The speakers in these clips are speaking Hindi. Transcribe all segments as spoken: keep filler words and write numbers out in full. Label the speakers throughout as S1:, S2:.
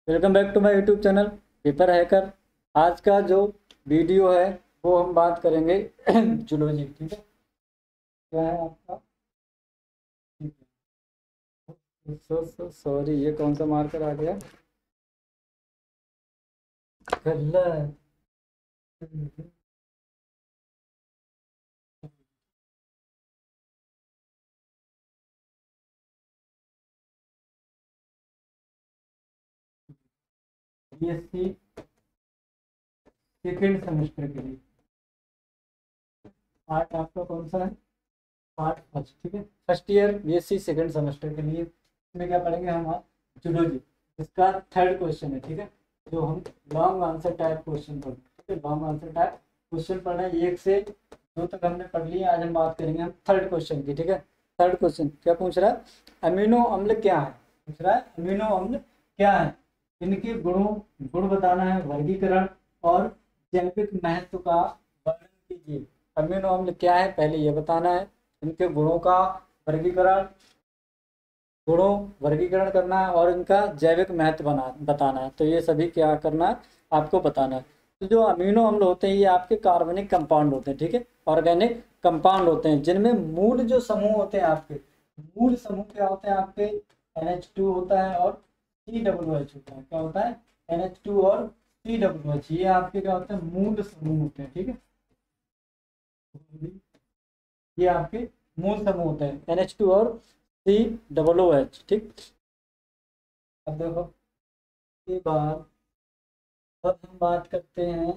S1: Welcome back to my YouTube channel paper hacker. आज का जो वीडियो है वो हम बात करेंगे जूलॉजी। ठीक है, क्या है आपका? सो सो सॉरी, ये कौन सा मार्कर आ गया? गलत। बीएससी सेकेंड सेमेस्टर के लिए पार्ट आपका कौन सा है? Part first. ठीक है, first year BSc second semester के लिए इसमें क्या पढ़ेंगे हम? जूलॉजी। इसका थर्ड क्वेश्चन है। ठीक है, जो हम लॉन्ग आंसर टाइप क्वेश्चन पढ़ ठीक है, लॉन्ग आंसर टाइप क्वेश्चन पढ़ रहे हैं। एक से दो तक हमने पढ़ लिया, आज हम बात करेंगे हम थर्ड क्वेश्चन की। ठीक है, थर्ड क्वेश्चन क्या पूछ रहा है? अमीनो अम्ल क्या है? पूछ रहा है अमीनो अम्ल क्या है, इनके गुणों गुण बताना है, वर्गीकरण और जैविक महत्व का वर्णन कीजिए। अमीनो अम्ल क्या है पहले ये बताना है, इनके गुणों का वर्गीकरण गुणों वर्गीकरण करना है और इनका जैविक महत्व बना बताना है। तो ये सभी क्या करना है आपको बताना है। तो जो अमीनो अम्ल होते हैं ये आपके कार्बनिक कंपाउंड होते हैं। ठीक है, ऑर्गेनिक कंपाउंड होते हैं जिनमें मूल जो समूह होते हैं आपके मूल समूह क्या होते हैं आपके? एन एच टू होता है और सी डब्ल्यू एच होता है। क्या होता है? एन एच टू और सी डब्ल्यू एच, ये आपके क्या होते हैं? मूल समूह होते हैं। ठीक है, ये आपके मूल समूह होते हैं एन एच टू और सी डबल ओ एच। ठीक, अब देखो ये बात, अब हम बात करते हैं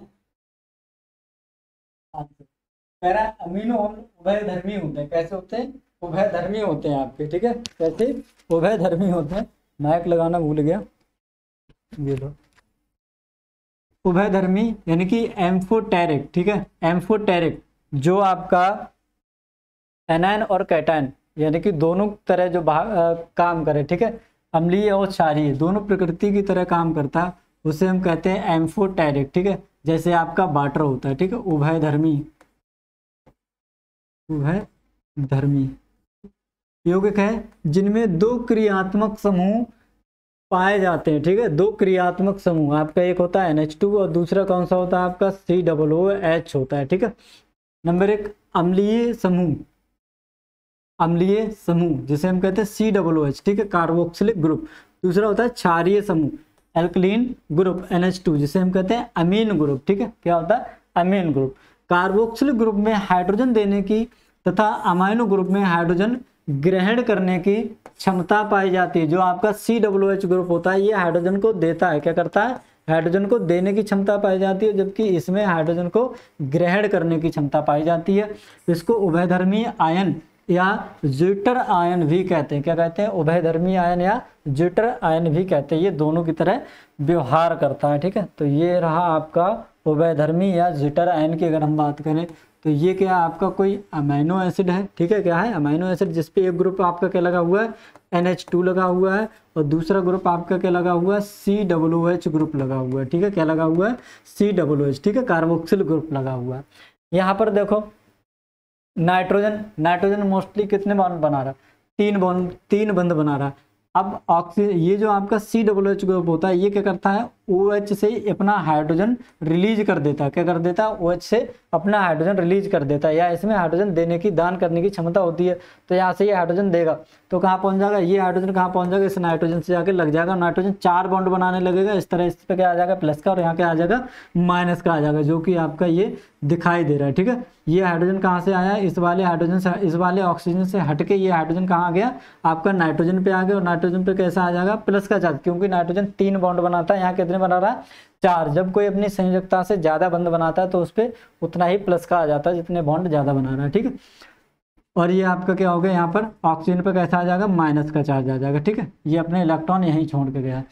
S1: पैरा अमीनो अम्ल उभयधर्मी होते हैं। कैसे होते हैं? उभयधर्मी होते हैं आपके। ठीक है, कैसे उभयधर्मी होते हैं? माइक लगाना भूल गया, ये लो। उभयधर्मी यानी कि एम्फोटेरिक। ठीक है, एम्फोटेरिक जो आपका एनायन और कैटायन यानी कि दोनों तरह जो आ, काम करे। ठीक है, अम्लीय और क्षारीय दोनों प्रकृति की तरह काम करता है, उसे हम कहते हैं एम्फोटेरिक। ठीक है, जैसे आपका वाटर होता है। ठीक है, उभयधर्मी उभयधर्मी यौगिक है जिनमें दो क्रियात्मक समूह पाए जाते हैं। ठीक है, दो क्रियात्मक समूह आपका, एक होता है एन एच टू और दूसरा कौन सा होता है आपका? सी डबल ओ एच होता है। ठीक है, नंबर एक अम्लीय समूह अम्लीय समूह जिसे हम कहते हैं सी डबल ओ एच। ठीक है, कार्बोक्सिलिक ग्रुप। दूसरा होता है क्षारीय समूह alkaline group N H two जिसे हम कहते हैं अमीन ग्रुप। ठीक है, क्या होता है? Amine group. कार्बोक्सिलिक ग्रुप में हाइड्रोजन देने की तथा अमाइनो ग्रुप में हाइड्रोजन ग्रहण करने की क्षमता पाई जाती है। जो आपका सी डब्ल्यू एच ग्रुप होता है ये हाइड्रोजन को देता है, क्या करता है? हाइड्रोजन को देने की क्षमता पाई जाती है, जबकि इसमें हाइड्रोजन को ग्रहण करने की क्षमता पाई जाती है। इसको उभयधर्मी आयन या ज्यूटर आयन भी कहते हैं। क्या कहते हैं? उभयधर्मी आयन या ज्यूटर आयन भी कहते हैं। ये दोनों की तरह व्यवहार करता है। ठीक है, तो ये रहा आपका उभयधर्मी या ज्यूटर आयन की अगर हम बात करें तो ये क्या आपका कोई अमाइनो एसिड है। ठीक है, क्या है? अमाइनो एसिड, जिसपे एक ग्रुप आपका क्या लगा हुआ है? एन एच टू लगा हुआ है और दूसरा ग्रुप आपका क्या लगा हुआ है? सी डब्ल्यू एच ग्रुप लगा हुआ है। ठीक है, क्या लगा हुआ है? C W H. ठीक है, कार्बोक्सिल ग्रुप लगा हुआ है। यहाँ पर देखो नाइट्रोजन नाइट्रोजन मोस्टली कितने बॉन्ड बना रहा है? तीन बॉन्ड तीन बंध बना रहा है। अब ऑक्सीजन, ये जो आपका सी डब्ल्यू एच ग्रुप होता है ये क्या करता है? ओ एच से अपना हाइड्रोजन रिलीज कर देता है। क्या कर देता है? ओ एच से अपना हाइड्रोजन रिलीज कर देता है, या इसमें हाइड्रोजन देने की दान करने की क्षमता होती है। तो यहाँ से ये हाइड्रोजन देगा तो कहाँ पहुंच जाएगा? ये हाइड्रोजन कहाँ पहुंच जाएगा? इस नाइट्रोजन से जाके लग जाएगा। नाइट्रोजन चार बॉन्ड बनाने लगेगा इस तरह, इस पे क्या आ जाएगा? प्लस का, और यहाँ क्या आ जाएगा? माइनस का आ जाएगा, जो कि आपका ये दिखाई दे रहा है। ठीक है, ये हाइड्रोजन कहाँ से आया? इस वाले हाइड्रोजन से, इस वाले ऑक्सीजन से हटके ये हाइड्रोजन कहाँ आ गया? आपका नाइट्रोजन पे आ गया, और नाइट्रोजन पे कैसा आ जाएगा? प्लस का चार्ज, क्योंकि नाइट्रोजन तीन बॉन्ड बनाता है, यहाँ कितने बना रहा है? चार। जब कोई अपनी संयोजकता से ज्यादा बंध बनाता है तो उस पर उतना ही प्लस का आ जाता है जितने बॉन्ड ज्यादा बना रहा है। ठीक है, और ये आपका क्या हो गया? यहाँ पर ऑक्सीजन पे कैसा आ जाएगा? माइनस का चार्ज आ जाएगा। ठीक है, ये अपने इलेक्ट्रॉन यहीं छोड़ के गया है।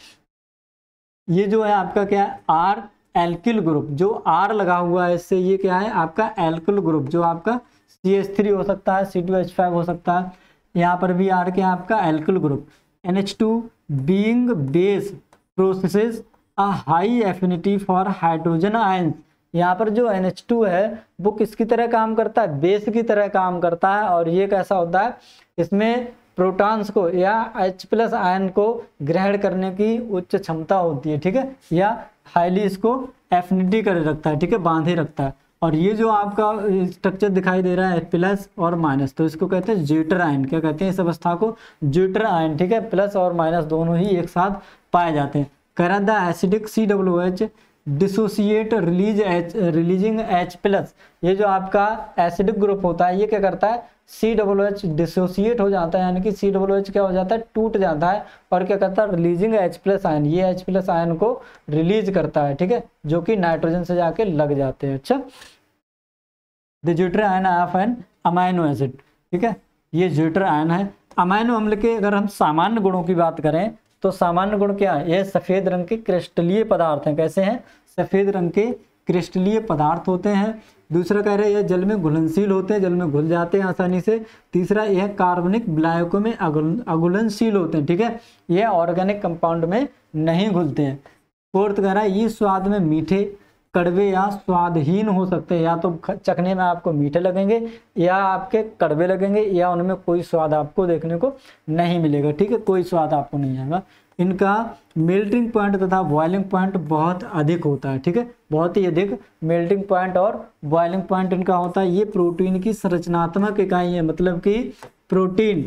S1: ये जो है आपका क्या है? आर एल्किल ग्रुप, जो आर लगा हुआ है इससे ये क्या है? आपका एल्किल ग्रुप, जो आपका सी एच थ्री हो सकता है, सी टू एच फाइव हो सकता है। यहाँ पर भी आर क्या आपका? Alkyl group. N H two being base possesses a high affinity for hydrogen ions. यहाँ पर जो एन एच टू है वो किसकी तरह काम करता है? बेस की तरह काम करता है। और ये कैसा होता है? इसमें प्रोटॉन्स को या H प्लस आयन को ग्रहण करने की उच्च क्षमता होती है, ठीक है, या हाईली इसको एफिनिटी करे रखता है, ठीक है, बांधे रखता है। और ये जो आपका स्ट्रक्चर दिखाई दे रहा है प्लस और माइनस, तो इसको कहते हैं ज्यूटर आयन। क्या कहते हैं इस अवस्था को? ज्यूटर आयन, ठीक है, प्लस और माइनस दोनों ही एक साथ पाए जाते हैं। कह रहा था acidic C W H dissociate release H releasing H plus, ये जो आपका एसिडिक ग्रुप होता है ये क्या करता है? सी डब्ल्यू एच डिसोसिएट हो जाता है, यानी कि सी डब्ल्यू एच क्या हो जाता है? टूट जाता है, और क्या करता है? रिलीजिंग एच प्लस आयन, ये एच प्लस आयन को रिलीज करता है, ठीक है, जो कि नाइट्रोजन से जाके लग जाते हैं। अच्छा, the zwitterion of an amino acid, ठीक है, ये ज्यूटर आयन है। अमाइनो अम्ल के अगर हम सामान्य गुणों की बात करें तो सामान्य गुण क्या है? यह सफ़ेद रंग के क्रिस्टलीय पदार्थ हैं। कैसे हैं? सफ़ेद रंग के क्रिस्टलीय पदार्थ होते हैं। दूसरा कह रहे हैं यह जल में घुलनशील होते हैं, जल में घुल जाते हैं आसानी से। तीसरा, यह कार्बनिक विलायकों में अघुलनशील होते हैं, ठीक है, यह ऑर्गेनिक कंपाउंड में नहीं घुलते हैं। फोर्थ कह रहा है ये स्वाद में मीठे, कड़वे या स्वादहीन हो सकते हैं, या तो चखने में आपको मीठे लगेंगे या आपके कड़वे लगेंगे, या उनमें कोई स्वाद आपको देखने को नहीं मिलेगा, ठीक है, कोई स्वाद आपको नहीं आएगा। इनका मेल्टिंग पॉइंट तथा बॉइलिंग पॉइंट बहुत अधिक होता है, ठीक है, बहुत ही अधिक मेल्टिंग पॉइंट और बॉइलिंग पॉइंट इनका होता है। ये प्रोटीन की संरचनात्मक इकाई है, मतलब कि प्रोटीन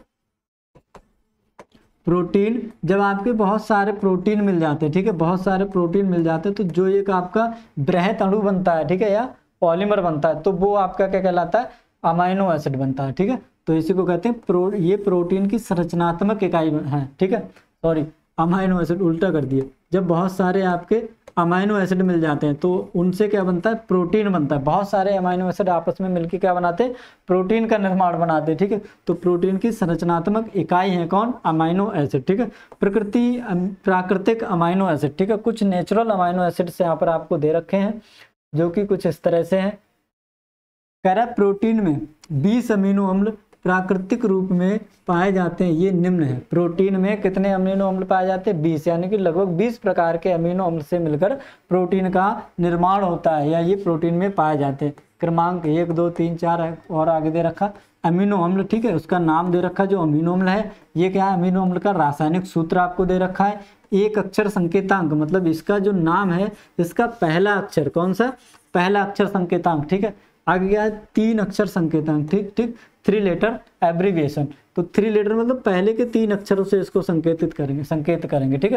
S1: प्रोटीन जब आपके बहुत सारे प्रोटीन मिल जाते हैं, ठीक है, बहुत सारे प्रोटीन मिल जाते हैं, तो जो एक आपका बृहत अणु बनता है, ठीक है, या पॉलीमर बनता है, तो वो आपका क्या कहलाता है? अमाइनो एसिड बनता है, ठीक है। तो इसी को कहते हैं प्रो ये प्रोटीन की संरचनात्मक इकाई है, ठीक है, सॉरी अमाइनो एसिड उल्टा कर दिए। जब बहुत सारे आपके अमाइनो एसिड मिल जाते हैं तो उनसे क्या बनता है? प्रोटीन बनता है। बहुत सारे अमाइनो एसिड आपस में मिलकर क्या बनाते हैं? प्रोटीन का निर्माण बनाते हैं, ठीक है। तो प्रोटीन की संरचनात्मक इकाई है कौन? अमाइनो एसिड, ठीक है। प्रकृति प्राकृतिक अमाइनो एसिड, ठीक है, कुछ नेचुरल अमाइनो एसिड्स यहाँ पर आपको दे रखे हैं जो कि कुछ इस तरह से हैं। कह रहा है प्रोटीन में बीस अमीनो अम्ल प्राकृतिक रूप में पाए जाते हैं, ये निम्न है। प्रोटीन में कितने अमीनो अम्ल पाए जाते हैं? बीस, यानी कि लगभग बीस प्रकार के अमीनो अम्ल से मिलकर प्रोटीन का निर्माण होता है, या ये प्रोटीन में पाए जाते हैं। क्रमांक एक दो तीन चार और आगे दे रखा अमीनो अम्ल, ठीक है, उसका नाम दे रखा जो अमीनो अम्ल है। ये क्या है? अमीनो अम्ल का रासायनिक सूत्र आपको दे रखा है। एक अक्षर संकेतांक, मतलब इसका जो नाम है इसका पहला अक्षर कौन सा? पहला अक्षर संकेतांक, ठीक है। आगे क्या है? तीन अक्षर संकेतांक, ठीक ठीक थ्री लेटर एब्रीविएशन। तो थ्री लेटर मतलब पहले के तीन अक्षरों से इसको संकेतित करेंगे संकेत करेंगे, ठीक है।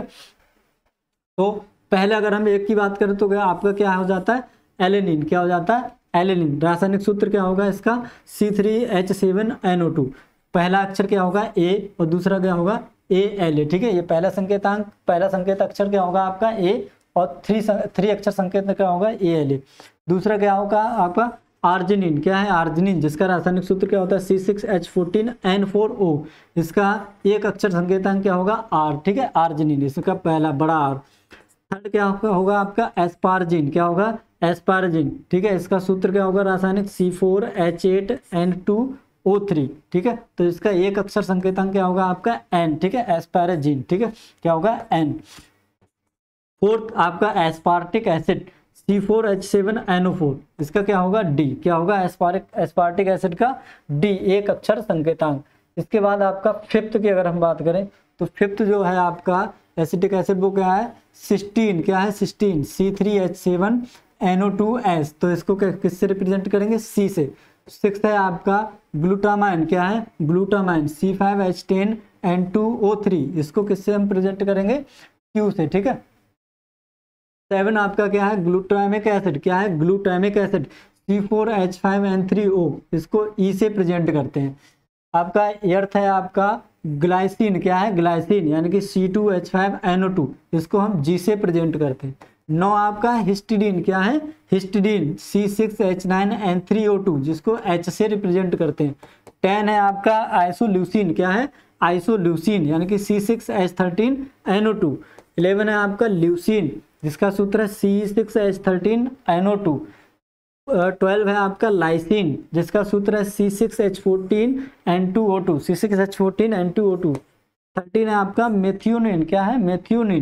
S1: तो पहले अगर हम एक की बात करें तो क्या आपका क्या हो जाता है? एलेनिन। क्या हो जाता है? एलेनिन। रासायनिक सूत्र क्या होगा इसका? C three H seven N O two. पहला अक्षर क्या होगा? ए, और दूसरा क्या होगा? ए एल ए, ठीक है। ये पहला संकेतांक पहला संकेत अक्षर क्या होगा आपका? ए, और थ्री थ्री अक्षर संकेत क्या होगा? A L A. दूसरा क्या होगा आपका? आर्जिनिन। क्या है? आर्जिनिन, जिसका रासायनिक सूत्र क्या होता है? C six H fourteen N four O. इसका एक अक्षर संकेतांक क्या होगा? आर, ठीक है, आर्जिनिन, इसका पहला बड़ा आर। थर्ड क्या होगा आपका? एस्पार्जिन। क्या होगा? एस्पार्जिन, ठीक है, इसका सूत्र क्या होगा रासायनिक? C four H eight N two O three, ठीक है। तो इसका एक अक्षर संकेतांक क्या होगा आपका? एन, ठीक है, एस्पार्जिन, ठीक है, क्या होगा? एन। फोर्थ आपका aspartic acid C four H seven N O four, इसका क्या होगा? डी। क्या होगा? एस्पार्टिक एस्पार्टिक एसिड का डी, एक अक्षर संकेतांक। इसके बाद आपका फिफ्थ की अगर हम बात करें तो फिफ्थ जो है आपका एसिटिक एसिड वो क्या है? सिस्टीन। क्या है? Cysteine, C three H seven N O two S. तो इसको किससे रिप्रेजेंट करेंगे? सी से। सिक्स्थ है आपका ग्लूटामाइन। क्या है? Glutamine, C five H ten N two O three. इसको किससे हम प्रेजेंट करेंगे? क्यू से, ठीक है। सेवन आपका क्या है? Glutamic acid. क्या है? Glutamic acid, C four H five N three O. इसको ई से प्रेजेंट करते हैं। आपका एर्थ है आपका ग्लाइसिन। क्या है? ग्लाइसिन, यानी कि C two H five N O two. इसको हम जी से प्रेजेंट करते हैं। नौ आपका हिस्टिडीन। क्या है? Histidine, C six H nine N three O two, जिसको एच से रिप्रेजेंट करते हैं। टेन है आपका आइसोल्यूसिन। क्या है? आइसोल्यूसिन, यानी कि C six H thirteen N O two. Eleven है आपका ल्यूसिन, जिसका सूत्र है C six H thirteen N O two. Twelve है आपका लाइसिन, जिसका सूत्र है C six H fourteen N two O two, C six H fourteen N two O two. Thirteen है आपका मेथियोनिन। क्या है? मेथियोनिन,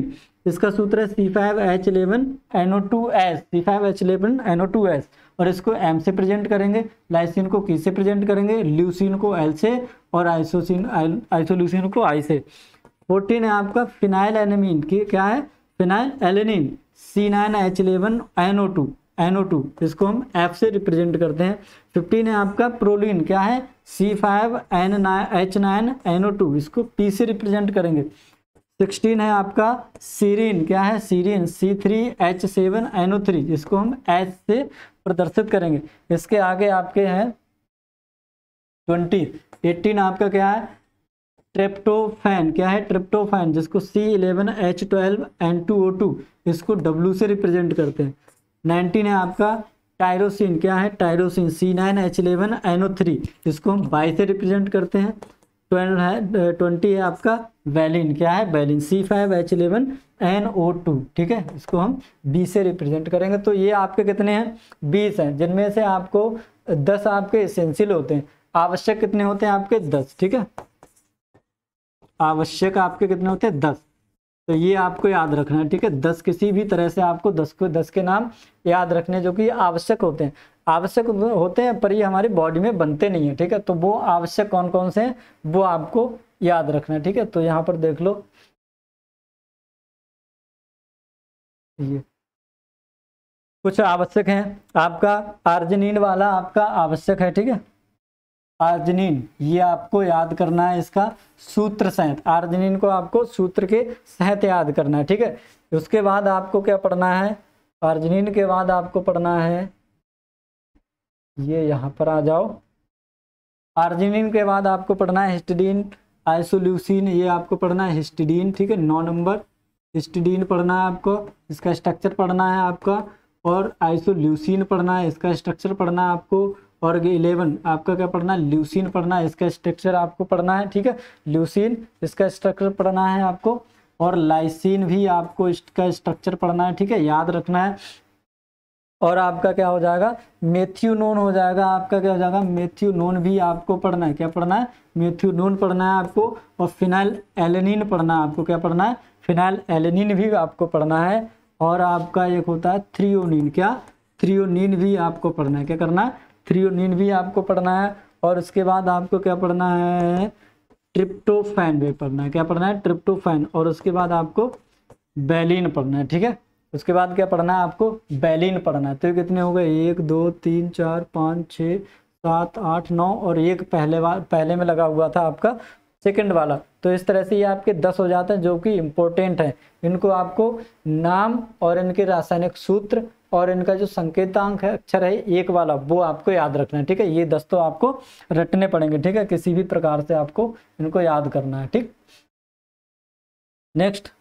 S1: इसका सूत्र है C five H eleven N O two S, C five H eleven N O two S, और इसको एम से प्रेजेंट करेंगे, लाइसिन को की से प्रेजेंट करेंगे, ल्यूसिन को एल से, और आइसोसिन आइसोल्यूसिन को आई से। फोर्टीन है आपका फिनाइल एनामीन की क्या है, phenylalanine, C nine H eleven N O two N O two, इसको हम एफ से रिप्रेजेंट करते हैं। फिफ्टीन है आपका प्रोलीन, क्या है, C five N nine H nine N O two, इसको पी से रिप्रेजेंट करेंगे। सिक्सटीन है आपका सीरीन, क्या है, serine, C three H seven N O three, इसको हम एच से प्रदर्शित करेंगे। इसके आगे आपके हैं ट्वेंटी। एटीन आपका क्या है, ट्रिप्टोफैन, क्या है, ट्रिप्टोफैन, जिसको C eleven H twelve N two O two, इसको डब्ल्यू से रिप्रेजेंट करते हैं। नाइनटीन है आपका टायरोसिन, क्या है, tyrosine, C nine H eleven N O three, इसको हम बाई से रिप्रेजेंट करते हैं। ट्वेल्व है ट्वेंटी है आपका वैलिन, क्या है, valine, C five H eleven N O two, ठीक है, इसको हम बी से रिप्रेजेंट करेंगे। तो ये आपके कितने हैं, बीस हैं, जिनमें से आपको दस आपके एसेंशियल होते हैं। आवश्यक कितने होते हैं आपके, दस, ठीक है, आवश्यक आपके कितने होते हैं, दस। तो ये आपको याद रखना है, ठीक है, दस किसी भी तरह से आपको दस को दस के नाम याद रखने जो कि आवश्यक होते हैं। आवश्यक होते हैं पर ये हमारी बॉडी में बनते नहीं है, ठीक है, तो वो आवश्यक कौन कौन से हैं वो आपको याद रखना है, ठीक है। तो यहाँ पर देख लो, ये कुछ आवश्यक हैं। आपका आर्जिनिन वाला आपका आवश्यक है, ठीक है, आर्जिनिन, ये आपको याद करना है, इसका सूत्र सहित, आर्जिनिन को आपको सूत्र के सहित याद करना है, ठीक है। उसके बाद आपको क्या पढ़ना है, आर्जिनिन के बाद आपको पढ़ना है, ये यहाँ पर आ जाओ, आर्जिनिन के बाद आपको पढ़ना है हिस्टिडीन, आइसोल्यूसिन, ये आपको पढ़ना है हिस्टिडीन, ठीक है, नौ नंबर हिस्टिडीन पढ़ना है आपको, इसका स्ट्रक्चर पढ़ना है आपका, और आइसोल्यूसिन पढ़ना है, इसका स्ट्रक्चर पढ़ना है आपको, और इलेवन आपका क्या पढ़ना है, ल्यूसिन पढ़ना है, इसका स्ट्रक्चर आपको पढ़ना है, ठीक है, ल्यूसिन इसका स्ट्रक्चर पढ़ना है आपको, और लाइसिन भी आपको इसका स्ट्रक्चर पढ़ना है, ठीक है, याद रखना है। और आपका क्या हो जाएगा, मेथ्यूनोन हो जाएगा, आपका क्या हो जाएगा, मेथ्यूनोन भी आपको पढ़ना है, क्या पढ़ना है, मेथ्यूनोन पढ़ना है आपको, और फिनाइल एलेनिन पढ़ना है आपको, क्या पढ़ना है, फिनाइल एलेनिन भी आपको पढ़ना है। और आपका एक होता है थ्रियोनिन, क्या, थ्रियोनिन भी आपको पढ़ना है, क्या करना है, थ्रियोनिन भी आपको पढ़ना है। और उसके बाद आपको क्या पढ़ना है, ट्रिप्टोफैन भी पढ़ना है, क्या पढ़ना है, ट्रिप्टोफैन, और उसके बाद आपको वैलिन पढ़ना है, ठीक है, उसके बाद क्या पढ़ना है आपको, वैलिन पढ़ना है। तो ये कितने हो गए, एक दो तीन चार पाँच छः सात आठ नौ, और एक पहले बार पहले में लगा हुआ था आपका सेकंड वाला। तो इस तरह से ये आपके दस हो जाते हैं जो कि इम्पोर्टेंट है। इनको आपको नाम और इनके रासायनिक सूत्र और इनका जो संकेतांक है अक्षर है एक वाला, वो आपको याद रखना है, ठीक है। ये दस तो आपको रटने पड़ेंगे, ठीक है, किसी भी प्रकार से आपको इनको याद करना है, ठीक। नेक्स्ट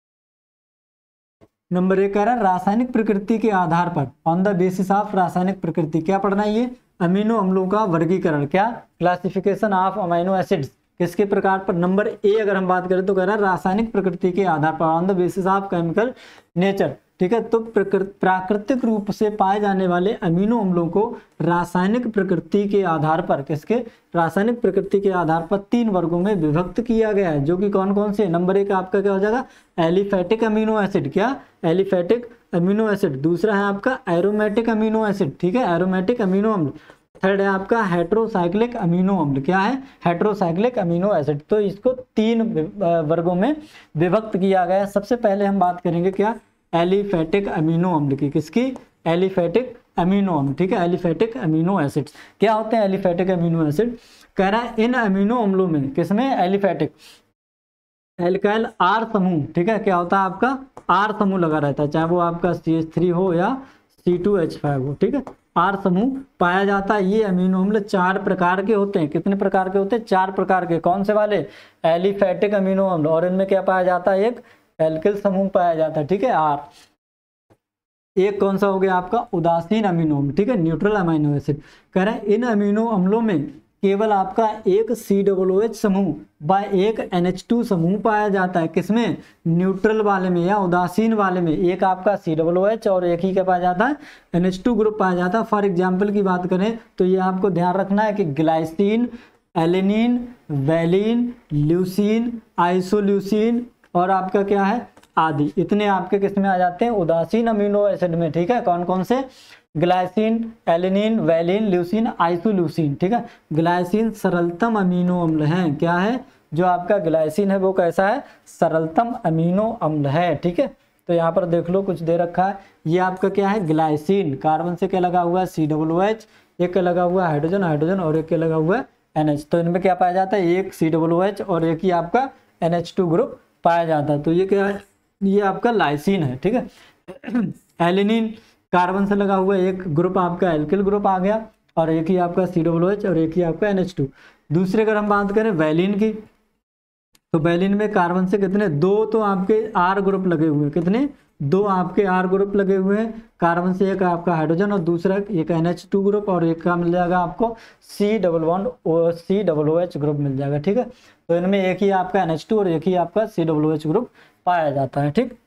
S1: नंबर एक कह रहा है रासायनिक प्रकृति के आधार पर, ऑन द बेसिस ऑफ रासायनिक प्रकृति, क्या पढ़ना है ये, अमीनो अम्लों का वर्गीकरण, क्या, क्लासिफिकेशन ऑफ अमीनो एसिड्स, किसके प्रकार पर। नंबर ए अगर हम बात करें तो कह रहा है रासायनिक प्रकृति के आधार पर, on the basis of chemical nature, ठीक है। तो प्राकृतिक रूप से पाए जाने वाले अमीनो अम्लों को रासायनिक प्रकृति के आधार पर, किसके, रासायनिक प्रकृति के आधार पर तीन वर्गों में विभक्त किया गया है, जो कि कौन कौन से। नंबर एक आपका क्या हो जाएगा, एलिफेटिक अमीनो एसिड, क्या, एलिफेटिक अमीनो एसिड। दूसरा है आपका एरोमेटिक अमीनो एसिड, ठीक है, एरोमेटिक अमीनो अम्ल। थर्ड है आपका हेट्रोसाइक्लिक अमीनो अम्ल, क्या है, हेट्रोसाइक्लिक अमीनो एसिड। तो इसको तीन वर्गों में विभक्त किया गया है। सबसे पहले हम बात करेंगे क्या, एलिफेटिक अमीनो अम्ल की, किसकी, एलिफेटिक अमीनो अम्ल, ठीक है, एलिफेटिक अमीनो एसिड्स। क्या होते हैं एलिफेटिक अमीनो एसिड, कह रहा है इन अमीनो अम्लों में, किसमें, एलिफेटिक, एल्काइल आर समूह, ठीक है, क्या होता है आपका आर समूह लगा रहता है, चाहे वो आपका सी एच थ्री हो या सी टू एच फाइव हो, ठीक है, आर समूह पाया जाता है। ये अमीनो अम्ल चार प्रकार के होते हैं, कितने प्रकार के होते हैं, चार प्रकार के। कौन से वाले, एलिफेटिक अमीनो अम्ल, और इनमें क्या पाया जाता है, एक एल्किल समूह पाया जाता है, ठीक है, आर। एक कौन सा हो गया आपका उदासीन अमीनो अम्ल, ठीक है, न्यूट्रल अमीनो एसिड। कह रहे हैं इन अमीनो अम्लों में केवल आपका एक सी डबल ओ एच समूह व एक एन एच टू समूह पाया जाता है, किसमें, न्यूट्रल वाले में या उदासीन वाले में। एक आपका सी डबल ओ एच और एक ही क्या पाया जाता है, एन एच टू ग्रुप पाया जाता है। फॉर एग्जाम्पल की बात करें तो ये आपको ध्यान रखना है कि glycine, alanine, valine, leucine, isoleucine और आपका क्या है आदि, इतने आपके किस में आ जाते हैं, उदासीन अमीनो एसिड में, ठीक है। कौन कौन से, glycine, alanine, valine, leucine, isoleucine, ठीक है। ग्लाइसिन सरलतम अमीनो अम्ल है, क्या है, जो आपका ग्लाइसिन है वो कैसा है, सरलतम अमीनो अम्ल है, ठीक है। तो यहाँ पर देख लो कुछ दे रखा है, ये आपका क्या है, ग्लाइसिन, कार्बन से क्या लगा हुआ है, सी डब्ल्यू एच, एक का लगा हुआ है हाइड्रोजन हाइड्रोजन और एक का लगा हुआ है एन एच। तो इनमें क्या पाया जाता है, एक सी डब्ल्यू एच और एक ही आपका एन एच टू ग्रुप पाया जाता है। तो ये क्या है, ये आपका लाइसिन है, ठीक है। एलिनिन, कार्बन से लगा हुआ एक ग्रुप आपका एल्किल ग्रुप आ गया और एक ही आपका सी डब्ल्यू एच और एक ही आपका एन एच टू। दूसरे अगर हम बात करें वैलिन की, तो वैलिन में कार्बन से कितने, दो तो आपके आर ग्रुप लगे हुए हैं, कितने, दो आपके आर ग्रुप लगे हुए हैं। कार्बन से एक आपका हाइड्रोजन और दूसरा एक एन एच टू ग्रुप और एक का मिल जाएगा आपको C double bond C W H group मिल जाएगा, ठीक है। तो इनमें एक ही आपका एन एच टू और एक ही आपका सी डब्ल्यू एच ग्रुप पाया जाता है, ठीक।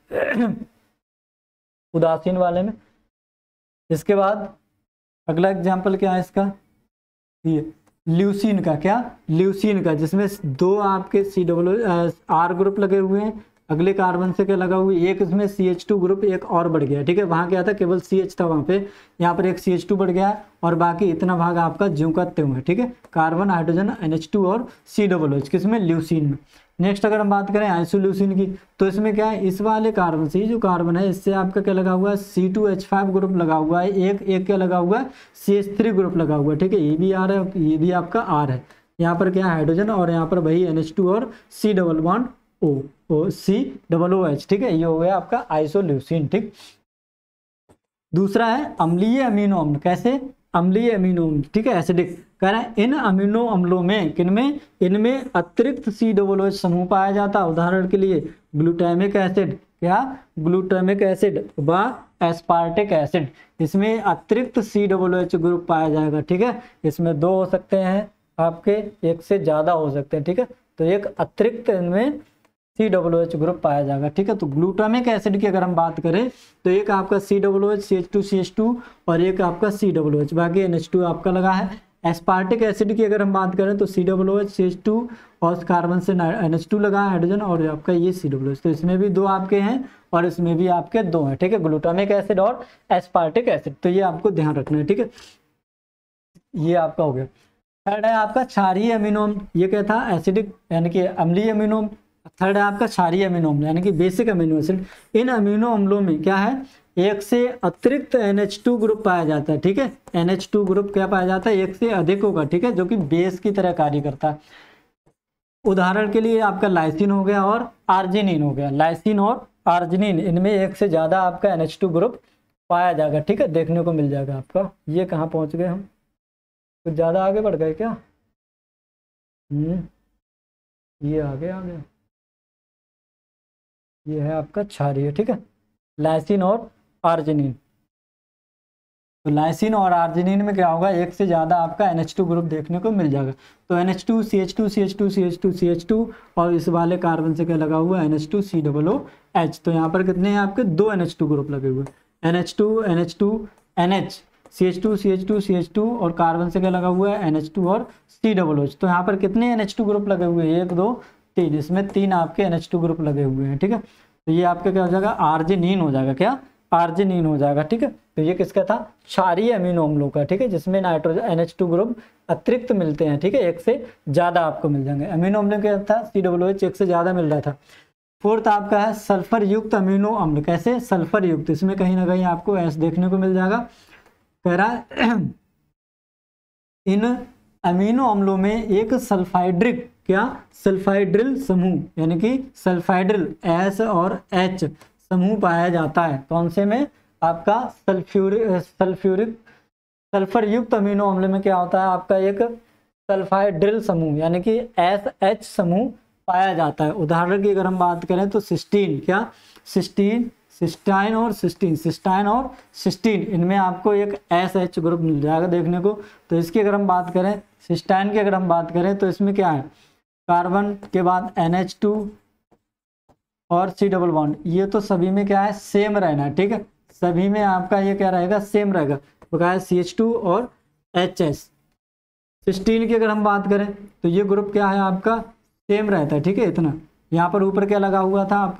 S1: उदासीन वाले में। इसके बाद अगला एग्जाम्पल क्या है इसका, ये ल्यूसीन का, क्या, ल्यूसीन का, जिसमें दो आपके सी डब्ल्यू आर ग्रुप लगे हुए हैं, अगले कार्बन से क्या लगा हुआ है, एक इसमें सी एच टू ग्रुप एक और बढ़ गया, ठीक है। वहाँ क्या था, केवल सी एच था वहाँ पे, यहाँ पर एक सी एच टू बढ़ गया और बाकी इतना भाग आपका ज्यों का त्यों है, ठीक है। Carbon, hydrogen, N H two और सी डब्ल्यू एच, किसमें, ल्यूसीन में। नेक्स्ट अगर हम बात करें आइसोल्यूसिन की, तो इसमें क्या है, इस वाले कार्बन से, जो कार्बन है इससे आपका क्या लगा हुआ है, C two H five group लगा हुआ है, एक एक क्या लगा हुआ है, सी एच थ्री ग्रुप लगा हुआ है, ठीक है। ये भी आर है, ये भी आपका आर है। यहाँ पर क्या है, हाइड्रोजन और यहाँ पर वही एन एच टू और C double bond O O C double O H, ठीक है। ये हो गया आपका आइसोल्यूसिन, ठीक। दूसरा है अम्लीय अमीनो अम्ल, कैसे, अम्लीय अमीनो अम्ल, ठीक है, एसिडिक। कह रहा है इन अमीनो अम्लों में, किनमें, इनमें अतिरिक्त सी डबल एच समूह पाया जाता है। उदाहरण के लिए ग्लूटामिक एसिड, क्या, ग्लूटामिक एसिड व एस्पार्टिक एसिड, इसमें अतिरिक्त सी डबल एच ग्रुप पाया जाएगा, ठीक है। इसमें दो हो सकते हैं आपके, एक से ज़्यादा हो सकते हैं, ठीक है। तो एक अतिरिक्त इनमें सी डब्ल्यू एच ग्रुप पाया जाएगा, ठीक है। तो ग्लूटामिक एसिड की अगर हम बात करें तो एक आपका C W H, C H two C H two और एक आपका सी डब्ल्यू एच, बाकी एन एच टू आपका लगा है। एस्पार्टिक एसिड की अगर हम बात करें तो C W H, C H two और कार्बन से एन एच टू लगा है हाइड्रोजन और आपका ये सी डब्ल्यू एच, तो इसमें भी दो आपके हैं और इसमें भी आपके दो हैं, ठीक है, ग्लूटामिक एसिड और एस्पार्टिक एसिड। तो ये आपको ध्यान रखना है, ठीक है। ये आपका हो गया। थर्ड है आपका क्षारीय अमीनो अम्ल, ये क्या था, एसिडिक यानी कि अम्लीय अमीनो अम्ल। थर्ड है आपका क्षारीय अमीनो अम्ल यानी कि बेसिक अमीनो एसिड। इन अमीनो अम्लों में क्या है, एक से अतिरिक्त एन एच टू ग्रुप पाया जाता है, ठीक है। एन एच टू ग्रुप क्या पाया जाता है, एक से अधिक होगा, ठीक है, जो कि बेस की तरह कार्य करता है। उदाहरण के लिए आपका लाइसिन हो गया और आर्जिनिन हो गया, लाइसिन और आर्जिनिन, इनमें एक से ज्यादा आपका एन एच टू ग्रुप पाया जाएगा, ठीक है, देखने को मिल जाएगा आपका। ये कहाँ पहुंच गए हम, कुछ ज्यादा आगे बढ़ गए क्या, हम्म ये आगे आ गया, ये है आपका क्षारीय, ठीक है, लाइसिन और आर्जिनिन। तो लाइसिन और आर्जिनिन में क्या होगा, एक से ज़्यादा आपका एन एच टू ग्रुप देखने को मिल जाएगा। तो N H two, C H two, C H two, C H two, C H two और इस वाले कार्बन से क्या लगा हुआ है, N H two C double O H. तो यहाँ पर कितने हैं आपके, दो एन एच टू ग्रुप लगे हुए, N H two, N H two, N H, C H two, C H two, C H two और कार्बन से क्या लगा हुआ है, एन एच टू और सी डबल ओ एच। तो यहाँ पर कितने एन एच टू ग्रुप लगे हुए हैं, एक, दो, तीन, इसमें तीन आपके एन एच टू ग्रुप लगे हुए हैं, ठीक है। तो ये आपका क्या हो जाएगा, आर्जिनिन हो जाएगा, क्या, आर्जिनिन हो जाएगा, ठीक है। तो ये किसका था, क्षारीय अमीनो अम्लों का, ठीक है, जिसमें nitrogen N H two group अतिरिक्त मिलते हैं, ठीक है, एक से ज्यादा आपको मिल जाएंगे। अमीनो अम्ल क्या था, सी डब्ल्यू एच एक से ज्यादा मिल रहा था। फोर्थ आपका है सल्फर युक्त अमीनो अम्ल, कैसे, सल्फर युक्त, इसमें कहीं ना कहीं आपको एस देखने को मिल जाएगा। कह रहा है इन अमीनो अम्लों में एक सल्फाइड्रिक, क्या, सल्फाइड्रिल समूह यानी कि सल्फाइड्रिल एस और एच समूह पाया जाता है। कौन से में, आपका सल्फ्यूरिक सल्फ्यूरिक सल्फर युक्त अमीनो अम्ल में क्या होता है आपका एक सल्फाइड्रिल समूह यानी कि एस एच समूह पाया जाता है। उदाहरण की अगर हम बात करें तो सिस्टीन, क्या, सिस्टीन, सिस्टाइन और सिस्टीन, सिस्टाइन और सिस्टीन, इनमें आपको एक एस एच ग्रुप मिल जाएगा देखने को। तो इसकी अगर हम बात करें, सिस्टाइन की अगर हम बात करें तो इसमें क्या है, कार्बन के बाद एन एच टू और सी डबल बॉन्ड, ये तो सभी में क्या है, सेम रहना है, ठीक है, सभी में आपका ये क्या रहेगा, सेम रहेगा, तो क्या है सी एच टू और एच एस। सिस्टीन की अगर हम बात करें तो ये ग्रुप क्या है आपका, सेम रहता है, ठीक है, इतना। यहाँ पर ऊपर क्या लगा हुआ था आपका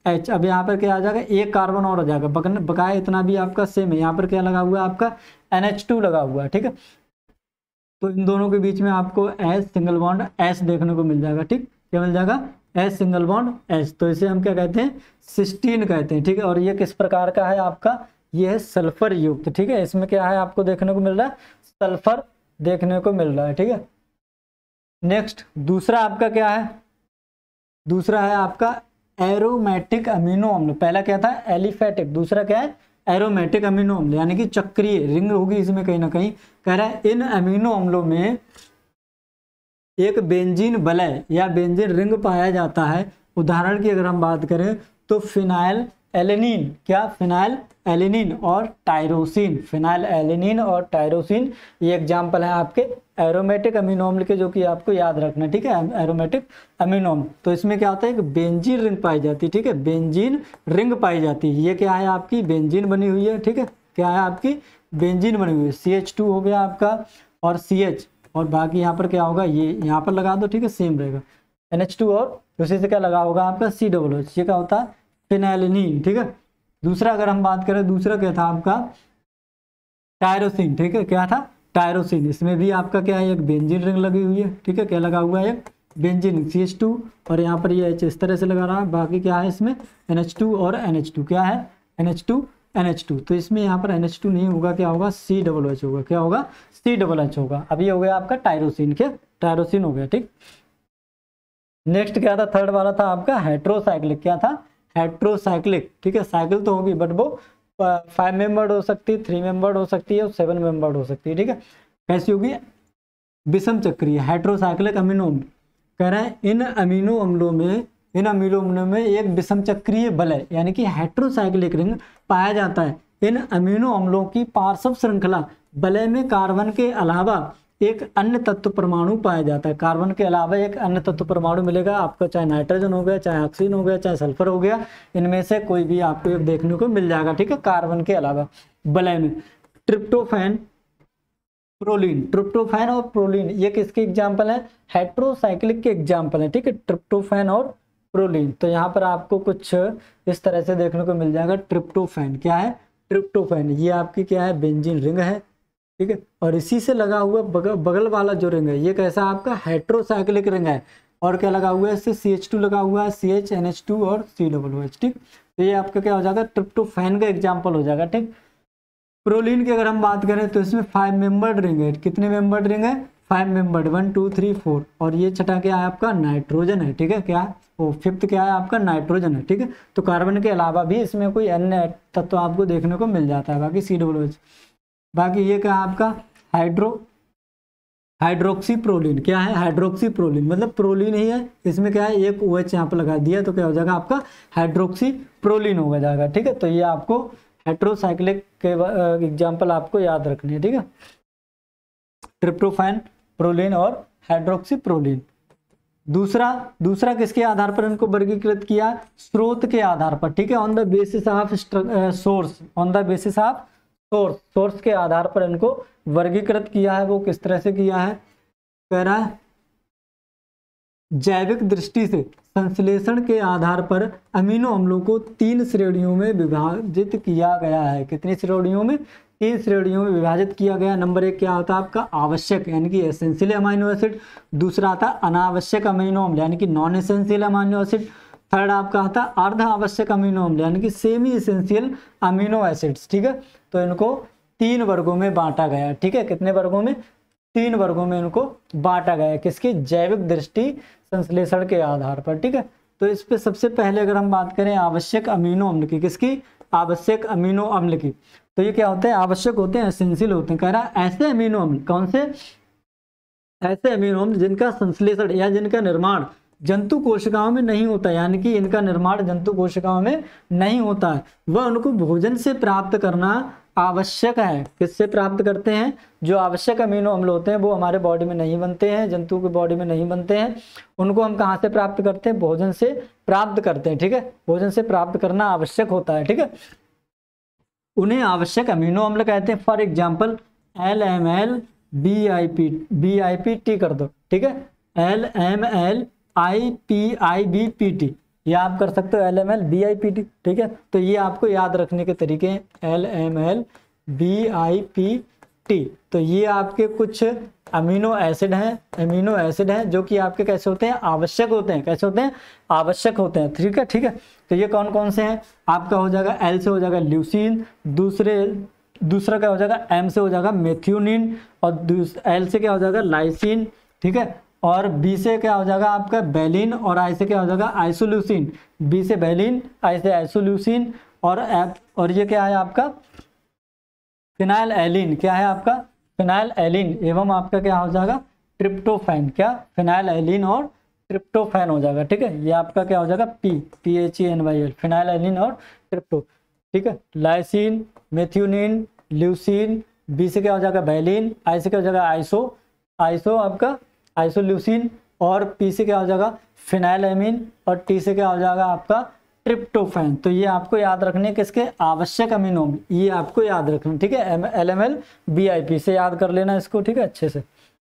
S1: एच। अब यहाँ पर क्या आ जाएगा, एक कार्बन और आ जाएगा, बकाया इतना भी आपका सेम है। यहाँ पर क्या लगा हुआ है आपका एन एच टू लगा हुआ है, ठीक है। तो इन दोनों के बीच में आपको एच सिंगल बॉन्ड एस देखने को मिल जाएगा, ठीक, क्या मिल जाएगा, एच सिंगल बॉन्ड एच। तो इसे हम क्या कहते हैं, सिस्टीन कहते हैं, ठीक है। और ये किस प्रकार का है आपका, ये है सल्फर युक्त, ठीक है। इसमें क्या है आपको देखने को मिल रहा है, सल्फर देखने को मिल रहा है, ठीक है। नेक्स्ट दूसरा आपका क्या है, दूसरा है आपका एरोमेटिक अमीनो अम्ल। पहला क्या था, एलिफेटिक, दूसरा क्या है, एरोमेटिक अमीनो अम्ल, यानी कि चक्रीय, रिंग होगी इसमें कहीं ना कहीं। कह रहा है इन अमीनो अम्लों में एक बेंजीन वलय या बेंजीन रिंग पाया जाता है। उदाहरण की अगर हम बात करें तो फिनाइल एलेनिन, क्या, फिनाइल एलेनिन और टायरोसिन, फिनाइल एलेनिन और टायरोसिन, ये एग्जाम्पल है आपके एरोमेटिक अमीनो अम्ल के, जो कि आपको याद रखना, ठीक है, एरोमेटिक अमीनो अम्ल। तो इसमें क्या होता है, एक बेंजीन रिंग पाई जाती है, ठीक है, बेंजीन रिंग पाई जाती है। ये क्या है आपकी बेंजीन बनी हुई है, ठीक है, क्या है आपकी बेंजीन बनी हुई है। सी एच टू हो गया आपका और सी एच, और बाकी यहाँ पर क्या होगा, ये यहाँ पर लगा दो, ठीक है, सेम रहेगा एन एच टू, और उसी से क्या लगा होगा आपका सी डबल एच, ये क्या होता है, फिनाइलिन, ठीक है। दूसरा अगर हम बात करें, दूसरा क्या था आपका टायरोसिन, ठीक है, क्या था, टायरोसिन। इसमें भी आपका क्या है, एक बेंजीन रिंग लगी हुई है, ठीक है, क्या लगा हुआ है, एक बेंजीन सी एच टू, और यहाँ पर ये एच इस तरह से लगा रहा है। बाकी क्या है इसमें एन एच टू और एन एच टू, क्या है, N H two N H two. तो इसमें यहाँ पर एन एच टू नहीं होगा, क्या होगा, सी डबल एच होगा, क्या होगा, सी डबल एच होगा। अभी हो गया आपका टायरोसिन, क्या, टायरोसिन हो गया, ठीक। नेक्स्ट क्या था, थर्ड वाला था आपका हेट्रोसाइक्लिक, क्या था, हेट्रोसाइक्लिक, ठीक है। साइकिल तो होगी बट वो फाइव मेंबर्ड हो सकती है, थ्री मेंबर्ड हो सकती है और सेवन मेंबर्ड हो सकती है, ठीक है। कैसी होगी, विषम चक्रीय, हेट्रोसाइक्लिक अमीनो अम्ल। कह रहे हैं इन अमीनो अम्लों में, इन अमीनो अम्लों में एक विषम चक्रीय वलय यानी कि हेट्रोसाइक्लिक रिंग पाया जाता है। इन अमीनो अम्लों की पार्श्व श्रृंखला वलय में कार्बन के अलावा एक अन्य तत्व परमाणु पाया जाता है। कार्बन के अलावा एक अन्य तत्व परमाणु मिलेगा आपको, चाहे नाइट्रोजन हो गया, चाहे ऑक्सीजन हो गया, चाहे सल्फर हो गया, इनमें से कोई भी आपको एक देखने को मिल जाएगा, ठीक है, कार्बन के अलावा वलय में। ट्रिप्टोफैन, प्रोलीन, ट्रिप्टोफैन और प्रोलीन ये किसके एग्जाम्पल है, हेट्रोसाइक्लिक के एग्जाम्पल है, ठीक है, ट्रिप्टोफैन और प्रोलीन। तो यहाँ पर आपको कुछ इस तरह से देखने को मिल जाएगा। ट्रिप्टोफैन क्या है, ट्रिप्टोफैन ये आपकी क्या है, बेंजीन रिंग है, ठीक है। और इसी से लगा हुआ बगल, बगल वाला जो रिंग है ये कैसा आपका हेट्रोसाइक्लिक रिंग है। और क्या लगा हुआ है, इससे सी एच टू लगा हुआ है, C H N H two और सी डबल एच, ठीक। तो ये आपका क्या हो जाएगा, ट्रिप्टोफैन का एग्जाम्पल हो जाएगा, ठीक। प्रोलीन की अगर हम बात करें तो इसमें फाइव मेंबर्ड रिंग है। कितने मेंबर्ड रिंग है, five membered, one two three four. और ये छठा क्या है आपका, नाइट्रोजन है, ठीक है, क्या वो फिफ्थ क्या है आपका, नाइट्रोजन है, ठीक है। तो कार्बन के अलावा भी इसमें कोई अन्य तत्व आपको देखने को मिल जाता है, बाकी सी डबल एच। बाकी ये क्या है आपका हाइड्रो हाइड्रोक्सी प्रोलीन, क्या है, हाइड्रोक्सी प्रोलीन, मतलब प्रोलीन ही है, इसमें क्या है एक ओ एच यहाँ पर लगा दिया तो क्या हो जाएगा आपका हाइड्रोक्सी प्रोलीन हो जाएगा, ठीक है। तो ये आपको हेट्रोसाइक्लिक के एग्जाम्पल आपको याद रखने हैं, ठीक है, ट्रिप्टोफैन, प्रोलीन और हाइड्रोक्सी प्रोलीन। दूसरा दूसरा किसके आधार पर इनको वर्गीकृत किया, स्रोत के आधार पर, ठीक है, on the basis of source, on the basis of source, source के आधार पर इनको वर्गीकृत किया है। वो किस तरह से किया है, कह रहा है जैविक दृष्टि से संश्लेषण के आधार पर अमीनो अम्लों को तीन श्रेणियों में विभाजित किया गया है। कितनी श्रेणियों में, तीन श्रेणियों में विभाजित किया गया। नंबर एक क्या होता है आपका आवश्यक यानी कि एसेंशियल अमीनो एसिड, दूसरा आता है अनावश्यक अमीनो अम्ल यानी कि non essential amino acid, third आपका आता है अर्ध आवश्यक अमीनो अम्ल यानी कि सेमी एसेंशियल अमीनो एसिड्स, ठीक है। तो इनको तीन वर्गों में बांटा गया, ठीक है, कितने वर्गों में, तीन वर्गों में इनको बांटा गया है, किसकी, जैविक दृष्टि संश्लेषण के आधार पर, ठीक है। तो इस पे सबसे पहले अगर हम बात करें आवश्यक अमीनो अम्ल की, किसकी, आवश्यक अमीनो अम्ल की, तो ये क्या होते हैं, आवश्यक होते हैं, एसेंशियल होते हैं। कह रहा है ऐसे अमीनो अम्ल, कौन से, ऐसे अमीनो अम्ल जिनका संश्लेषण या जिनका निर्माण जंतु कोशिकाओं में नहीं होता, यानी कि इनका निर्माण जंतु कोशिकाओं में नहीं होता है, वह उनको भोजन से प्राप्त करना आवश्यक है। किससे प्राप्त करते हैं, जो आवश्यक अमीनो अम्ल होते हैं वो हमारे बॉडी में नहीं बनते हैं, जंतु के बॉडी में नहीं बनते हैं, उनको हम कहाँ से प्राप्त करते हैं, भोजन से प्राप्त करते हैं, ठीक है, भोजन से प्राप्त करना आवश्यक होता है, ठीक है, उन्हें आवश्यक अमीनो अम्ल कहते हैं। For example L M L B I P B I P T कर दो, ठीक है, L M L I P I B P T, या आप कर सकते हो L M L B I P T, ठीक है। तो ये आपको याद रखने के तरीके हैं, L M L B I P T. तो ये आपके कुछ अमीनो एसिड हैं, अमीनो एसिड हैं जो कि आपके कैसे होते हैं, आवश्यक होते हैं। कैसे होते हैं, आवश्यक होते हैं, ठीक है, ठीक है। तो ये कौन कौन से हैं, आपका हो जाएगा एल से हो जाएगा ल्यूसीन, दूसरे दूसरा क्या हो जाएगा, एम से हो जाएगा मेथियोनिन, और एल से क्या हो जाएगा, लाइसिन, ठीक है। और बी से क्या हो जाएगा आपका बेलिन, और आई से क्या हो जाएगा, आइसोल्यूसिन। बी से बेलिन, आई से आइसोल्यूसिन, और एफ, और ये क्या है आपका फिनाइल एलिन। क्या है आपका फिनाइल एलिन, एवं आपका क्या हो जाएगा ट्रिप्टोफैन। क्या, फिनाइल एलिन और ट्रिप्टोफैन हो जाएगा, ठीक है। ये आपका क्या हो जाएगा P, P H E N Y L, phenylalanine और ट्रिप्टो, ठीक है। लाइसिन, मेथियोनिन, ल्यूसीन, बी से क्या हो जाएगा बेलिन, आई से क्या हो जाएगा आइसो, आइसो आपका आइसोल्यूसिन, और पी से क्या हो जाएगा फिनाइलएमिन, और टी से क्या हो जाएगा आपका ट्रिप्टोफैन। तो ये आपको याद रखने किसके, आवश्यक अमीनो अम्ल, ये आपको याद रखना, ठीक है। L M L B I P से याद कर लेना इसको, ठीक है, अच्छे से।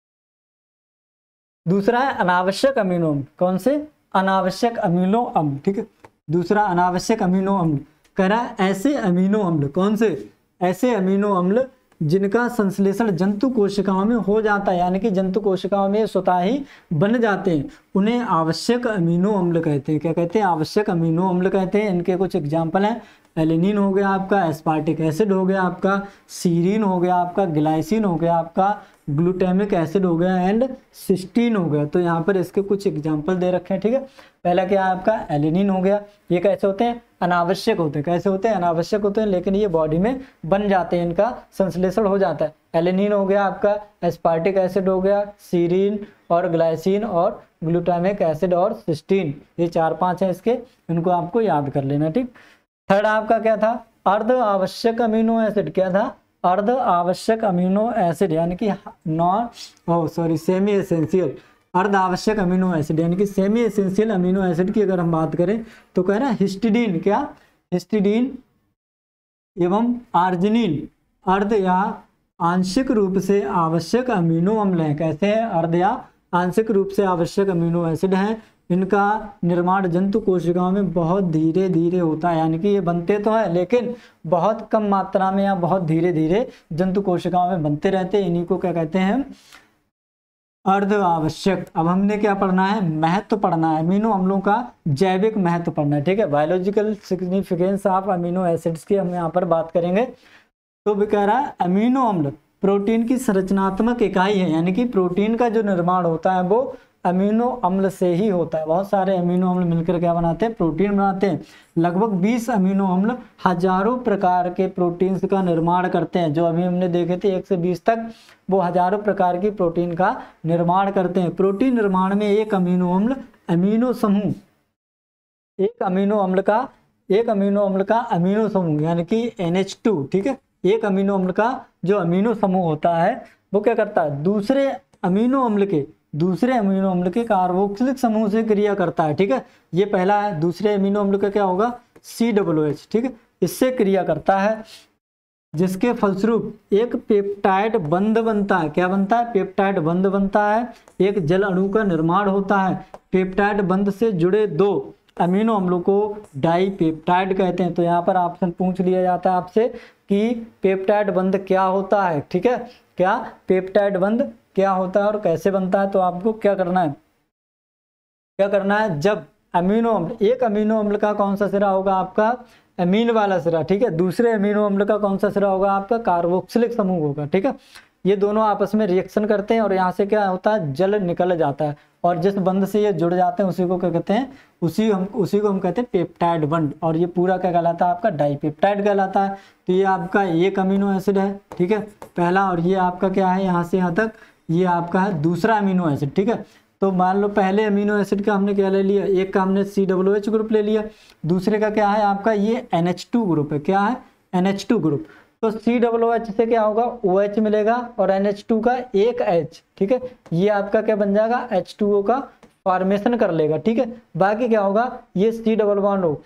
S1: दूसरा है अनावश्यक अमीनो अम्ल। कौन से, अनावश्यक अमीनो अम्ल, ठीक है। दूसरा अनावश्यक अमीनो अम्ल कह रहा है ऐसे अमीनो अम्ल, कौन से, ऐसे अमीनो अम्ल जिनका संश्लेषण जंतु कोशिकाओं में हो जाता है, यानी कि जंतु कोशिकाओं में स्वतः ही बन जाते हैं, उन्हें आवश्यक अमीनो अम्ल कहते हैं। क्या कहते हैं, आवश्यक अमीनो अम्ल कहते हैं। इनके कुछ एग्जाम्पल हैं, एलिनिन हो गया आपका, एस्पार्टिक एसिड हो गया आपका, सीरीन हो गया आपका, ग्लाइसिन हो गया आपका, ग्लूटामिक एसिड हो गया, एंड सिस्टीन हो गया। तो यहाँ पर इसके कुछ एग्जाम्पल दे रखे हैं, ठीक है। पहला क्या है आपका एलिनिन हो गया, ये कैसे होते हैं, अनावश्यक होते हैं। कैसे होते हैं, अनावश्यक होते हैं, लेकिन ये बॉडी में बन जाते हैं, इनका संश्लेषण हो जाता है। एलिनिन हो गया आपका, एस्पार्टिक एसिड हो गया, सीरीन और ग्लाइसिन और ग्लूटामिक एसिड और सिस्टीन, ये चार पांच है इसके, इनको आपको याद कर लेना, ठीक। थर्ड आपका क्या था, अर्ध आवश्यक अमीनो एसिड। क्या था, अर्ध आवश्यक अमीनो एसिड, यानी कि non oh sorry semi essential अर्ध आवश्यक अमीनो एसिड, यानी कि सेमी एसेंशियल अमीनो एसिड की अगर हम बात करें तो कह रहा है हिस्टिडीन। क्या, हिस्टिडीन एवं आर्जिनिन अर्ध या आंशिक रूप से आवश्यक अमीनो अम्ल हैं। कैसे हैं, अर्ध या आंशिक रूप से आवश्यक अमीनो एसिड हैं। इनका निर्माण जंतु कोशिकाओं में बहुत धीरे धीरे होता है, यानी कि ये बनते तो है लेकिन बहुत कम मात्रा में या बहुत धीरे धीरे जंतु कोशिकाओं में बनते रहते हैं। इन्हीं को क्या कहते हैं, अर्ध आवश्यक। अब हमने क्या पढ़ना है, महत्व पढ़ना है, अमीनो अम्लों का जैविक महत्व पढ़ना है, ठीक है। Biological significance of amino acids की हम यहाँ पर बात करेंगे। तो भी कह रहा है अमीनो अम्ल प्रोटीन की संरचनात्मक इकाई है, यानी कि प्रोटीन का जो निर्माण होता है वो अमीनो अम्ल से ही होता है। बहुत सारे अमीनो अम्ल मिलकर क्या बनाते हैं, प्रोटीन बनाते हैं। लगभग बीस अमीनो अम्ल हजारों प्रकार के प्रोटीन्स का निर्माण करते हैं। जो अभी हमने देखे थे एक से बीस तक, वो हजारों प्रकार की प्रोटीन का निर्माण करते हैं। प्रोटीन निर्माण में एक अमीनो अम्ल अमीनो समूह, एक अमीनो अम्ल का एक अमीनो अम्ल का अमीनो समूह यानी कि एन एच टू, ठीक है। एक अमीनो अम्ल का जो अमीनो समूह होता है वो क्या करता है, दूसरे अमीनो अम्ल के दूसरे अमीनो अम्ल के कार्बोक्सिलिक समूह से क्रिया करता है, ठीक है। ये पहला है। दूसरे अमीनो अम्ल का क्या होगा, सी डब्ल्यू एच, ठीक है, इससे क्रिया करता है, जिसके फलस्वरूप एक पेप्टाइड बंध बनता है। क्या बनता है, पेप्टाइड बंध बनता है। एक जल अणु का निर्माण होता है। पेप्टाइड बंध से जुड़े दो अमीनो अम्लों को डाइपेप्टाइड कहते हैं। तो यहाँ पर ऑप्शन पूछ लिया जाता है आपसे कि पेप्टाइड बंध क्या होता है, ठीक है। क्या पेप्टाइड बंध क्या होता है और कैसे बनता है। तो आपको क्या करना है, क्या करना है, जब अमीनो अम्ल, एक अमीनो अम्ल का कौन सा सिरा होगा आपका, अमीन वाला सिरा, ठीक है। दूसरे अमीनो अम्ल का कौन सा सिरा होगा आपका, कार्बोक्सिलिक समूह होगा, ठीक है। ये दोनों आपस में रिएक्शन करते हैं और यहाँ से क्या होता है, जल निकल जाता है, और जिस बंध से ये जुड़ जाते हैं उसी को क्या कहते हैं, उसी हम उसी को हम कहते हैं पेप्टाइड बंध। और ये पूरा क्या कहलाता है आपका, डाइपेप्टाइड कहलाता है। तो ये आपका एक अमीनो एसिड है, ठीक है, पहला। और ये आपका क्या है, यहाँ से यहाँ तक ये आपका है दूसरा अमीनो एसिड, ठीक है। तो मान लो पहले अमीनो एसिड का हमने क्या ले लिया, एक का हमने सी डब्ल्यू एच ग्रुप ले लिया, दूसरे का क्या है आपका ये एन एच टू ग्रुप है। क्या है, एन एच टू ग्रुप। तो सी डब्ल्यू एच से क्या होगा, ओ एच मिलेगा, और एन एच टू का एक H, ठीक है। ये आपका क्या बन जाएगा, एच टू ओ का फॉर्मेशन कर लेगा, ठीक है। बाकी क्या होगा, ये सी डबल बॉन्ड हो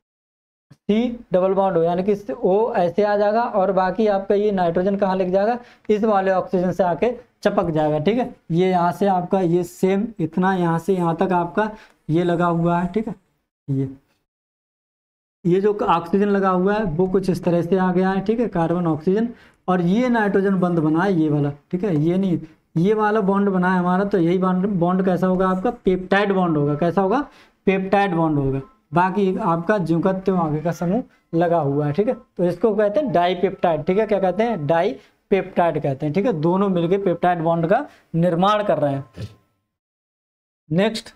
S1: सी डबल बॉन्ड हो यानी कि O ऐसे आ जाएगा, और बाकी आपका ये नाइट्रोजन कहाँ लिख जाएगा, इस वाले ऑक्सीजन से आके चपक जाएगा, ठीक है। ये यहाँ से आपका ये सेम इतना यहाँ से यहाँ तक आपका ये लगा हुआ है, ठीक है। ये ये जो ऑक्सीजन लगा हुआ है वो कुछ इस तरह से आ गया है, ठीक है, कार्बन ऑक्सीजन, और ये नाइट्रोजन बंद बना है ये वाला, ठीक है, ये नहीं, ये वाला बॉन्ड बना है हमारा, तो यही बॉन्ड बॉन्ड कैसा होगा आपका, पेप्टाइड बॉन्ड होगा। कैसा होगा, पेप्टाइड बॉन्ड होगा। बाकी आपका ज्यों का त्यों आगे का समूह लगा हुआ है, ठीक है, तो इसको कहते हैं डाईपेप्टाइड, ठीक है, क्या कहते हैं, डाईपेप्टाइड कहते हैं, ठीक है, दोनों मिलके पेप्टाइड बॉन्ड का निर्माण कर रहे हैं। नेक्स्ट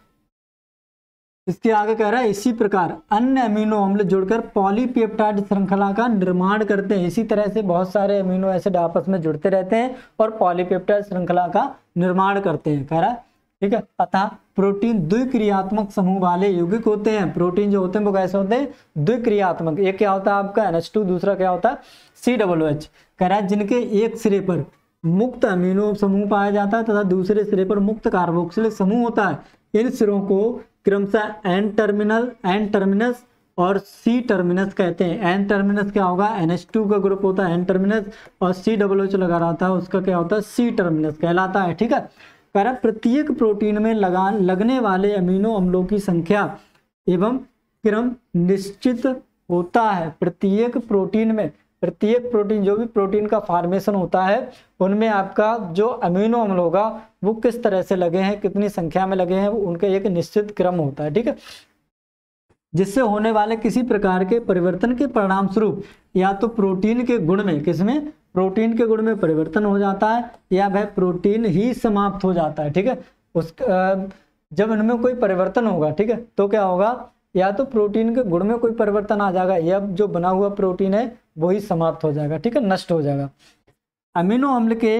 S1: इसके आगे कह रहा है इसी प्रकार अन्य अमीनो अम्ल जुड़कर पॉलीपेप्टाइड श्रृंखला का निर्माण करते हैं। इसी तरह से बहुत सारे अमीनो एसिड आपस में जुड़ते रहते हैं और पॉलीपेप्टाइड श्रृंखला का निर्माण करते हैं, कह रहा है, ठीक है। अतः प्रोटीन द्विक्रियात्मक समूह वाले यौगिक होते हैं। प्रोटीन जो होते हैं वो कैसे होते हैं, द्विक्रियात्मक। एक क्या होता है आपका एन एच टू, दूसरा क्या होता है सी डब्ल्यू एच। कह रहा है जिनके एक सिरे पर मुक्त अमीनो समूह पाया जाता है तथा दूसरे सिरे पर मुक्त कार्बोक्सिलिक समूह होता है। इन सिरों को क्रमशः एन टर्मिनल, एन टर्मिनस और सी टर्मिनस कहते हैं। एन टर्मिनस क्या होगा, एन एच टू का ग्रुप होता है एन टर्मिनस, और सी डब्ल्यू एच लगा रहता है उसका क्या होता है, सी टर्मिनस कहलाता है, ठीक है। कह रहा प्रत्येक प्रोटीन में लगा लगने वाले अमीनो अम्लों की संख्या एवं क्रम निश्चित होता है। प्रत्येक प्रोटीन में, प्रत्येक प्रोटीन जो भी प्रोटीन का फॉर्मेशन होता है उनमें आपका जो अमीनो अम्ल होगा वो किस तरह से लगे हैं, कितनी संख्या में लगे हैं, उनका एक निश्चित क्रम होता है, ठीक है, जिससे होने वाले किसी प्रकार के परिवर्तन के परिणाम स्वरूप या तो प्रोटीन के गुण में, किसमें, प्रोटीन के गुण में परिवर्तन हो जाता है या वह प्रोटीन ही समाप्त हो जाता है, ठीक है। उस जब इनमें कोई परिवर्तन होगा, ठीक है, तो क्या होगा, या तो प्रोटीन के गुण में कोई परिवर्तन आ जाएगा या जो बना हुआ प्रोटीन है वही समाप्त हो जाएगा, ठीक है, नष्ट हो जाएगा। अमीनो अम्ल के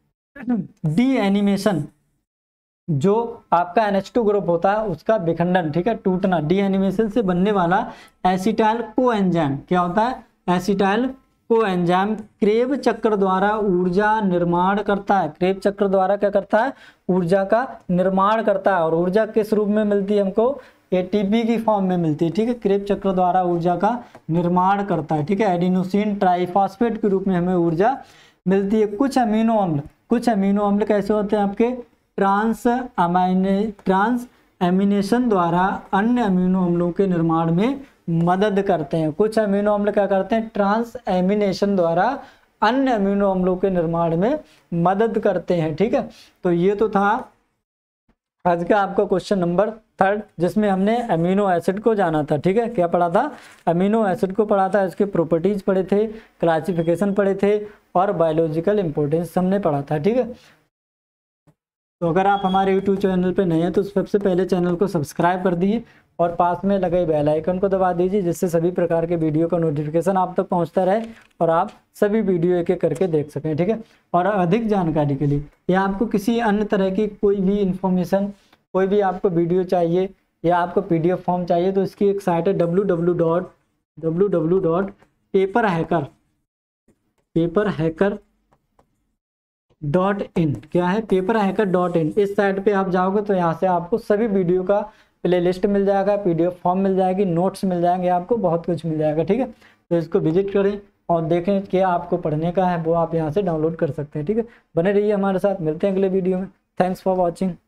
S1: डी एनिमेशन, जो आपका एन एच टू ग्रुप होता है उसका विखंडन, ठीक है, टूटना, डी एनिमेशन से बनने वाला एसिटाइल कोएंजाइम क्या होता है, एसिटाइल कोएंजाइम क्रेब चक्र द्वारा ऊर्जा निर्माण करता है। क्रेब चक्र द्वारा क्या करता है, ऊर्जा का निर्माण करता है। और ऊर्जा किस रूप में मिलती है हमको, एटीपी की फॉर्म में मिलती है, ठीक है। क्रेब चक्र द्वारा ऊर्जा का निर्माण करता है, ठीक है, एडिनोसिन ट्राइफॉस्फेट के रूप में हमें ऊर्जा मिलती है। कुछ अमीनो अम्ल, कुछ अमीनो अम्ल कैसे होते हैं आपके, ट्रांस अमाइने ट्रांस एमिनेशन द्वारा अन्य अमीनो अम्लों के निर्माण में मदद करते हैं। कुछ अमीनो अम्ल क्या करते हैं, ट्रांस एमिनेशन द्वारा अन्य अमीनो अम्लों के निर्माण में मदद करते हैं, ठीक है। तो ये तो था आज का आपका क्वेश्चन नंबर थर्ड, जिसमें हमने अमीनो एसिड को जाना था, ठीक है। क्या पढ़ा था, अमीनो एसिड को पढ़ा था, इसके प्रॉपर्टीज पढ़े थे, क्लासिफिकेशन पढ़े थे और बायोलॉजिकल इंपॉर्टेंस हमने पढ़ा था, ठीक है। तो अगर आप हमारे यूट्यूब चैनल पे नए हैं तो सबसे पहले चैनल को सब्सक्राइब कर दीजिए और पास में लगे बेल आइकन को दबा दीजिए, जिससे सभी प्रकार के वीडियो का नोटिफिकेशन आप तक पहुंचता रहे और आप सभी वीडियो एक एक करके देख सकें, ठीक है। और अधिक जानकारी के लिए या आपको किसी अन्य तरह की कोई भी इंफॉर्मेशन, कोई भी आपको वीडियो चाहिए या आपको पीडीएफ फॉर्म चाहिए तो इसकी एक साइट है W W W dot W W W dot paper hacker paper hacker dot in क्या है, पेपर हैकर डॉट इन। इस साइट पे आप जाओगे तो यहाँ से आपको सभी वीडियो का प्लेलिस्ट मिल जाएगा, पीडीएफ फॉर्म मिल जाएगी, नोट्स मिल जाएंगे, आपको बहुत कुछ मिल जाएगा, ठीक है। तो इसको विजिट करें और देखें कि आपको पढ़ने का है वो आप यहाँ से डाउनलोड कर सकते हैं, ठीक है। बने रहिए हमारे साथ, मिलते हैं अगले वीडियो में। Thanks for watching.